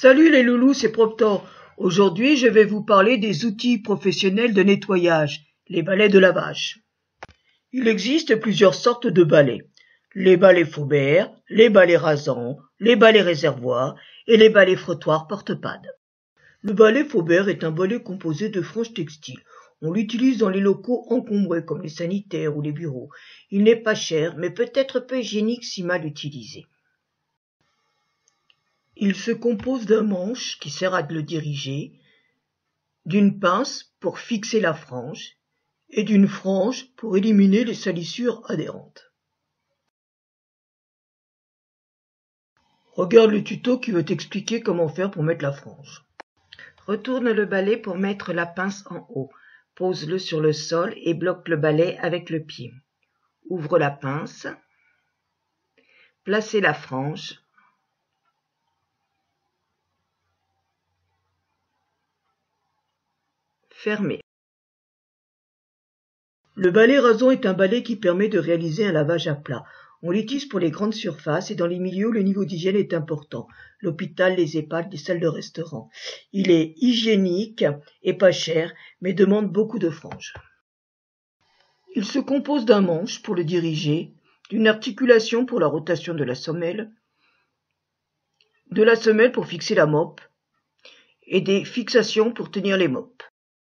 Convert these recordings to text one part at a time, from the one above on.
Salut les loulous, c'est Proctor. Aujourd'hui, je vais vous parler des outils professionnels de nettoyage, les balais de lavage. Il existe plusieurs sortes de balais. Les balais Faubert, les balais rasants, les balais réservoirs et les balais frottoirs porte-pades. Le balai Faubert est un balai composé de franges textiles. On l'utilise dans les locaux encombrés comme les sanitaires ou les bureaux. Il n'est pas cher, mais peut être peu hygiénique si mal utilisé. Il se compose d'un manche qui sert à le diriger, d'une pince pour fixer la frange et d'une frange pour éliminer les salissures adhérentes. Regarde le tuto qui va t'expliquer comment faire pour mettre la frange. Retourne le balai pour mettre la pince en haut. Pose-le sur le sol et bloque le balai avec le pied. Ouvre la pince. Placez la frange. Fermez. Le balai rasant est un balai qui permet de réaliser un lavage à plat. On l'utilise pour les grandes surfaces et dans les milieux où le niveau d'hygiène est important. L'hôpital, les EHPAD, les salles de restaurant. Il est hygiénique et pas cher, mais demande beaucoup de franges. Il se compose d'un manche pour le diriger, d'une articulation pour la rotation de la semelle pour fixer la moppe et des fixations pour tenir les moppes.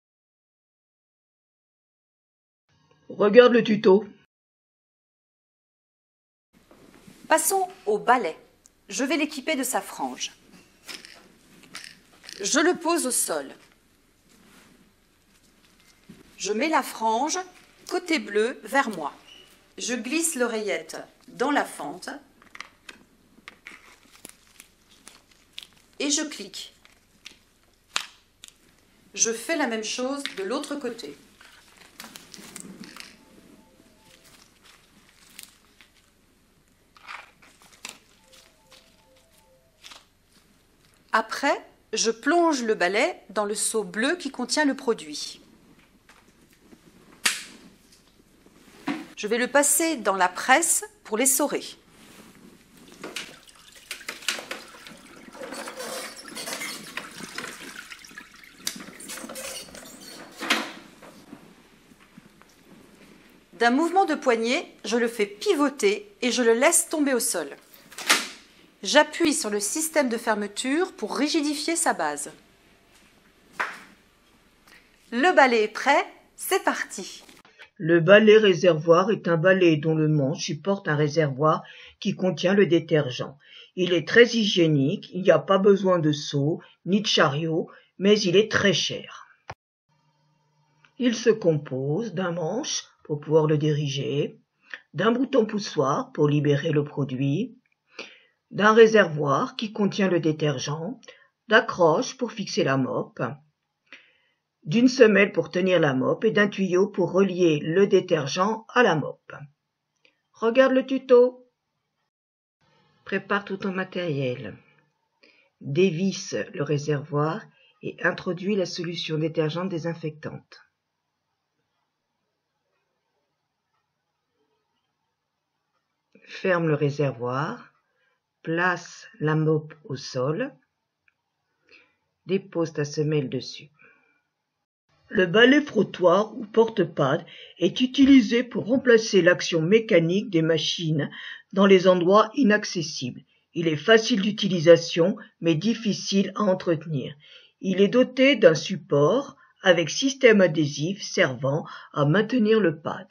Regarde le tuto. Passons au balai. Je vais l'équiper de sa frange. Je le pose au sol. Je mets la frange côté bleu vers moi. Je glisse l'oreillette dans la fente et je clique. Je fais la même chose de l'autre côté. Après, je plonge le balai dans le seau bleu qui contient le produit. Je vais le passer dans la presse pour l'essorer. D'un mouvement de poignet, je le fais pivoter et je le laisse tomber au sol. J'appuie sur le système de fermeture pour rigidifier sa base. Le balai est prêt, c'est parti. Le balai réservoir est un balai dont le manche supporte un réservoir qui contient le détergent. Il est très hygiénique, il n'y a pas besoin de seau ni de chariot, mais il est très cher. Il se compose d'un manche pour pouvoir le diriger, d'un bouton poussoir pour libérer le produit, d'un réservoir qui contient le détergent, d'accroche pour fixer la moppe, d'une semelle pour tenir la moppe et d'un tuyau pour relier le détergent à la moppe. Regarde le tuto. Prépare tout ton matériel. Dévisse le réservoir et introduis la solution détergente désinfectante. Ferme le réservoir. Place la moppe au sol. Dépose ta semelle dessus. Le balai frottoir ou porte-pade est utilisé pour remplacer l'action mécanique des machines dans les endroits inaccessibles. Il est facile d'utilisation mais difficile à entretenir. Il est doté d'un support avec système adhésif servant à maintenir le pad.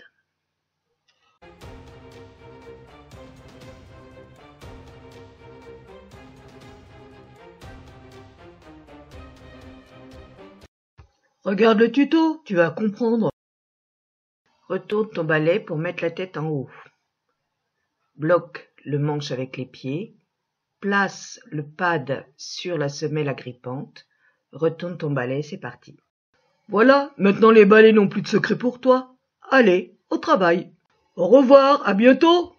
Regarde le tuto, tu vas comprendre. Retourne ton balai pour mettre la tête en haut. Bloque le manche avec les pieds. Place le pad sur la semelle agrippante. Retourne ton balai, c'est parti. Voilà, maintenant les balais n'ont plus de secret pour toi. Allez, au travail. Au revoir, à bientôt.